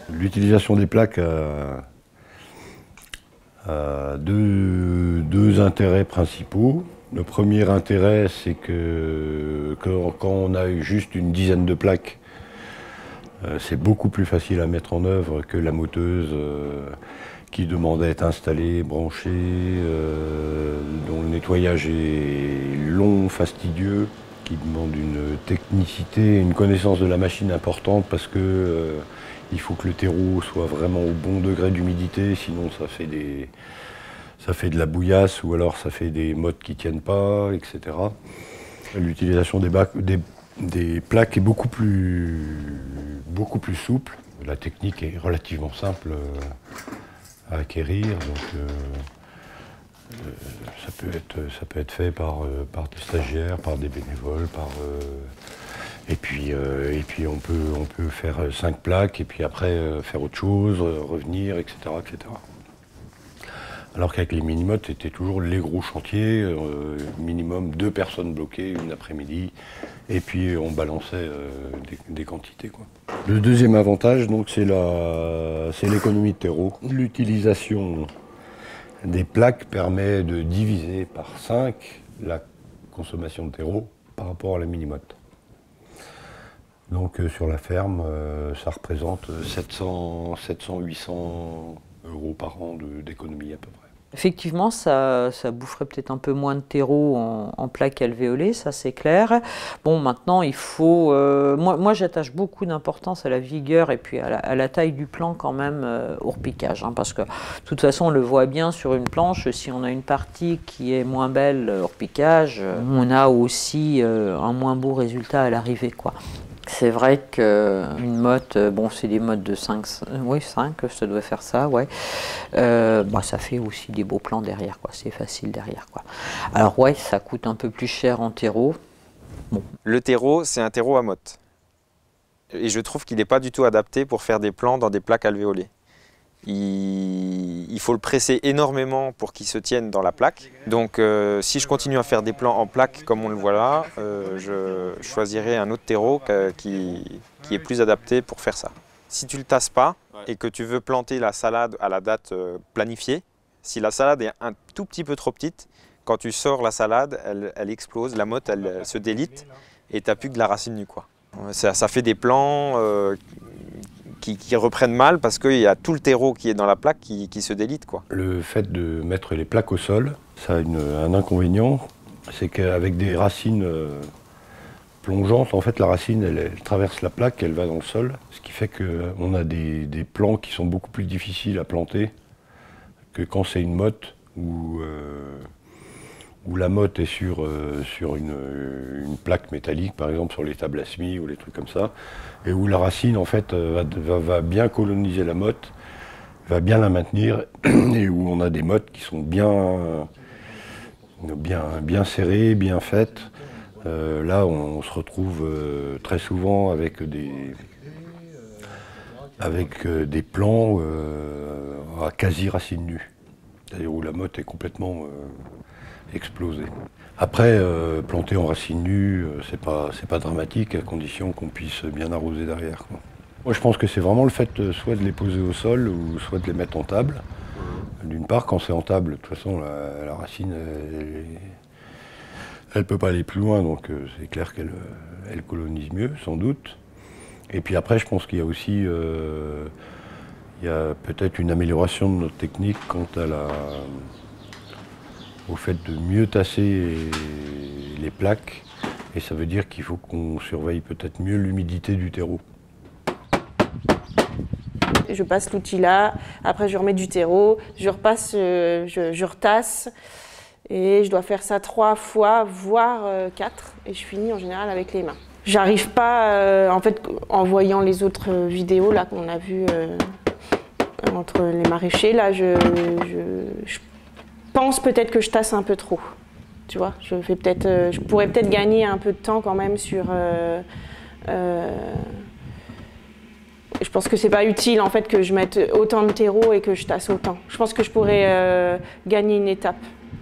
L'utilisation des plaques a deux intérêts principaux. Le premier intérêt, c'est que quand on a juste une dizaine de plaques, c'est beaucoup plus facile à mettre en œuvre que la moteuse qui demande à être installée, branchée, dont le nettoyage est long, fastidieux, qui demande une technicité, une connaissance de la machine importante parce que il faut que le terreau soit vraiment au bon degré d'humidité, sinon ça fait de la bouillasse ou alors ça fait des mottes qui ne tiennent pas, etc. L'utilisation des plaques est beaucoup plus souple. La technique est relativement simple à acquérir, donc ça peut être fait par des stagiaires, par des bénévoles, et puis on peut faire 5 plaques et puis après faire autre chose, revenir, etc., etc. Alors qu'avec les mini-mottes, c'était toujours les gros chantiers, minimum 2 personnes bloquées une après-midi, et puis on balançait des quantités, quoi. Le deuxième avantage, donc, c'est l'économie de terreau. L'utilisation des plaques permet de diviser par 5 la consommation de terreau par rapport à la mini-motte. Donc sur la ferme, ça représente 700-800 € par an d'économie à peu près. Effectivement, ça boufferait peut-être un peu moins de terreau en plaques alvéolées, ça c'est clair. Bon, maintenant, il faut... moi j'attache beaucoup d'importance à la vigueur et puis à la taille du plan quand même au repiquage. Hein, parce que de toute façon, on le voit bien sur une planche, si on a une partie qui est moins belle au repiquage, on a aussi un moins beau résultat à l'arrivée, quoi. C'est vrai qu'une motte, bon c'est des mottes de 5, oui 5, ça doit faire ça, ouais. Bah, ça fait aussi des beaux plans derrière, quoi. C'est facile derrière, quoi. Alors ouais, ça coûte un peu plus cher en terreau. Bon. Le terreau, c'est un terreau à motte. Et je trouve qu'il n'est pas du tout adapté pour faire des plans dans des plaques alvéolées. Il faut le presser énormément pour qu'il se tienne dans la plaque. Donc si je continue à faire des plans en plaque comme on le voit là, je choisirai un autre terreau qui est plus adapté pour faire ça. Si tu ne le tasses pas et que tu veux planter la salade à la date planifiée, si la salade est un tout petit peu trop petite, quand tu sors la salade, elle explose, la motte elle se délite et tu n'as plus que de la racine nue, quoi. Ça fait des plans qui reprennent mal parce qu'il y a tout le terreau qui est dans la plaque qui se délite, quoi. Le fait de mettre les plaques au sol, ça a un inconvénient, c'est qu'avec des racines plongeantes, en fait la racine elle traverse la plaque, elle va dans le sol, ce qui fait qu'on a des plants qui sont beaucoup plus difficiles à planter que quand c'est une motte où la motte est sur une plaque métallique, par exemple sur les tables à semis ou les trucs comme ça, et où la racine en fait va bien coloniser la motte, va bien la maintenir, et où on a des mottes qui sont bien serrées, bien faites. Là on se retrouve très souvent avec des plants à quasi racine nue, c'est-à-dire où la motte est complètement explosé. Après, planter en racine nue, c'est pas dramatique, à condition qu'on puisse bien arroser derrière, quoi. Moi, je pense que c'est vraiment le fait soit de les poser au sol ou soit de les mettre en table. D'une part, quand c'est en table, de toute façon, la racine, elle peut pas aller plus loin, donc c'est clair qu'elle colonise mieux, sans doute. Et puis après, je pense qu'il y a aussi il y a peut-être une amélioration de notre technique quant au fait de mieux tasser les plaques, et ça veut dire qu'il faut qu'on surveille peut-être mieux l'humidité du terreau. Je passe l'outil là, après je remets du terreau, je repasse, je retasse, et je dois faire ça 3 fois, voire 4, et je finis en général avec les mains. J'arrive pas, en fait, en voyant les autres vidéos là qu'on a vues entre les maraîchers, là, je pense peut-être que je tasse un peu trop, tu vois. Je pourrais peut-être gagner un peu de temps quand même sur... je pense que c'est pas utile en fait que je mette autant de terreau et que je tasse autant. Je pense que je pourrais gagner une étape.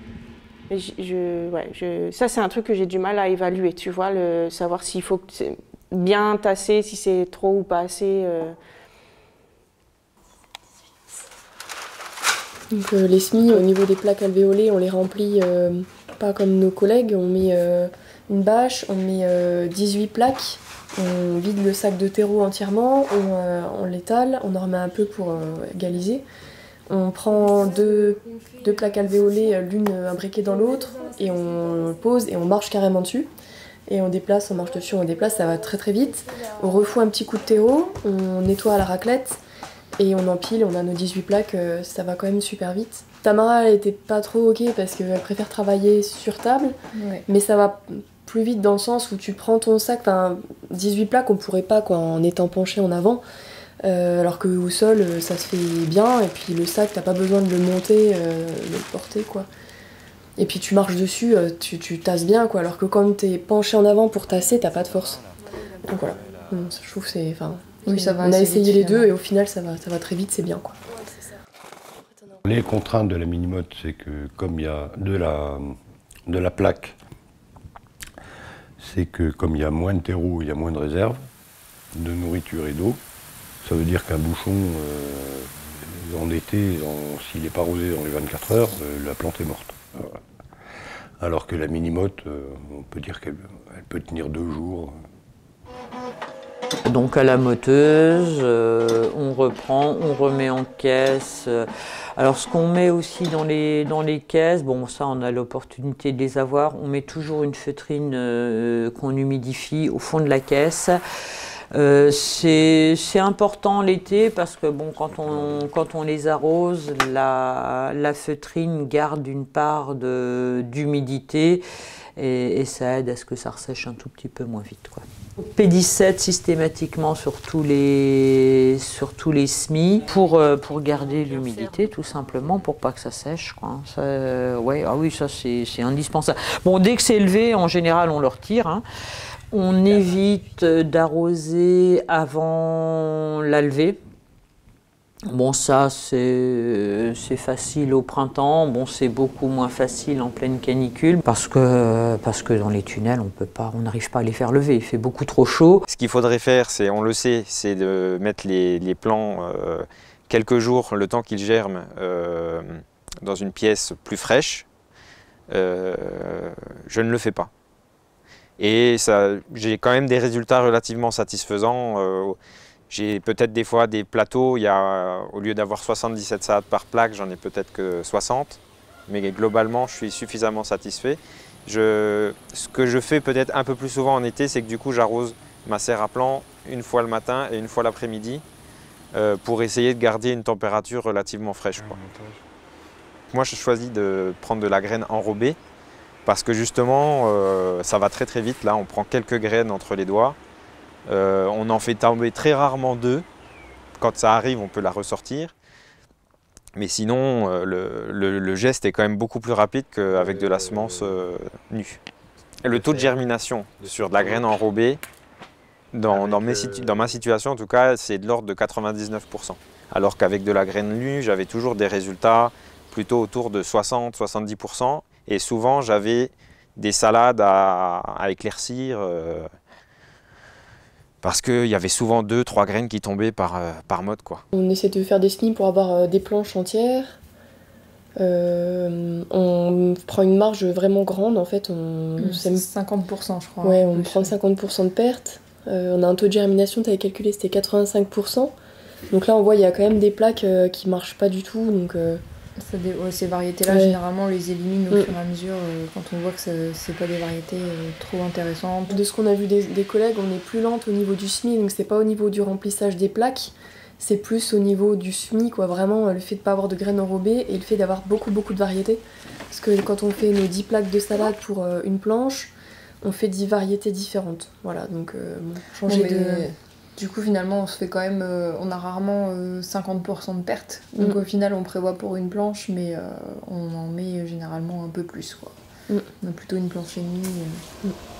Ça c'est un truc que j'ai du mal à évaluer, tu vois, savoir s'il faut bien tasser, si c'est trop ou pas assez. Donc les semis, au niveau des plaques alvéolées, on les remplit pas comme nos collègues. On met une bâche, on met 18 plaques, on vide le sac de terreau entièrement, on l'étale, on en remet un peu pour égaliser. On prend deux plaques alvéolées, l'une imbriquée dans l'autre, et on pose et on marche carrément dessus. Et on déplace, on marche dessus, on déplace, ça va très très vite. On refout un petit coup de terreau, on nettoie à la raclette et on empile, on a nos 18 plaques, ça va quand même super vite. Tamara, elle était pas trop ok parce qu'elle préfère travailler sur table, mais ça va plus vite dans le sens où tu prends ton sac, 18 plaques on pourrait pas quoi, en étant penché en avant, alors qu'au sol ça se fait bien, et puis le sac t'as pas besoin de le monter, de le porter quoi. Et puis tu marches dessus, tu tasses bien quoi, alors que quand t'es penché en avant pour tasser, t'as pas de force. Donc voilà, je trouve que c'est... Oui, ça va, on a essayé les deux et au final ça va très vite, c'est bien quoi. Les contraintes de la Minimote, c'est que comme il y a de la plaque, c'est que comme il y a moins de terreau, il y a moins de réserve de nourriture et d'eau. Ça veut dire qu'un bouchon, en été, s'il n'est pas arrosé dans les 24 heures, la plante est morte. Voilà. Alors que la Minimote, on peut dire qu'elle peut tenir 2 jours. Donc à la moteuse, on reprend, on remet en caisse. Alors ce qu'on met aussi dans les caisses, bon ça on a l'opportunité de les avoir, on met toujours une feutrine qu'on humidifie au fond de la caisse. C'est important l'été parce que bon, quand on les arrose, la feutrine garde une part d'humidité et ça aide à ce que ça ressèche un tout petit peu moins vite, quoi. P17 systématiquement sur tous les semis pour garder l'humidité tout simplement, pour pas que ça sèche, quoi. Ouais, ah oui, ça c'est indispensable. Bon, dès que c'est élevé, en général on le retire, hein. On évite d'arroser avant la levée. Bon, ça c'est facile au printemps. Bon, c'est beaucoup moins facile en pleine canicule parce que dans les tunnels on n'arrive pas à les faire lever. Il fait beaucoup trop chaud. Ce qu'il faudrait faire, c'est, on le sait, c'est de mettre les plants quelques jours, le temps qu'ils germent, dans une pièce plus fraîche. Je ne le fais pas. Et j'ai quand même des résultats relativement satisfaisants. J'ai peut-être des fois des plateaux, au lieu d'avoir 77 salades par plaque, j'en ai peut-être que 60. Mais globalement, je suis suffisamment satisfait. Ce que je fais peut-être un peu plus souvent en été, c'est que du coup, j'arrose ma serre à plant une fois le matin et une fois l'après-midi pour essayer de garder une température relativement fraîche, quoi. Moi, je choisis de prendre de la graine enrobée. Parce que justement, ça va très très vite. Là, on prend quelques graines entre les doigts. On en fait tomber très rarement 2. Quand ça arrive, on peut la ressortir. Mais sinon, le geste est quand même beaucoup plus rapide qu'avec de la semence nue. Et le taux de germination sur de la graine enrobée, dans ma situation en tout cas, c'est de l'ordre de 99%. Alors qu'avec de la graine nue, j'avais toujours des résultats plutôt autour de 60-70%. Et souvent, j'avais des salades à éclaircir parce qu'il y avait souvent 2-3 graines qui tombaient par mode, quoi. On essaie de faire des semis pour avoir des planches entières. On prend une marge vraiment grande, en fait. 50%, je crois. Ouais, on prend 50% de perte. On a un taux de germination, tu avais calculé, c'était 85%. Donc là, on voit, il y a quand même des plaques qui marchent pas du tout. Donc, ces variétés-là, généralement, on les élimine au fur et à mesure quand on voit que c'est pas des variétés trop intéressantes. De ce qu'on a vu des collègues, on est plus lente au niveau du semis, donc c'est pas au niveau du remplissage des plaques, c'est plus au niveau du semis, quoi. Vraiment, le fait de pas avoir de graines enrobées et le fait d'avoir beaucoup de variétés. Parce que quand on fait nos 10 plaques de salade pour une planche, on fait 10 variétés différentes. Voilà, donc changer de... Du coup, finalement, on se fait quand même, on a rarement 50% de pertes. Donc au final, on prévoit pour une planche, mais on en met généralement un peu plus, quoi. On a plutôt une planche et demie.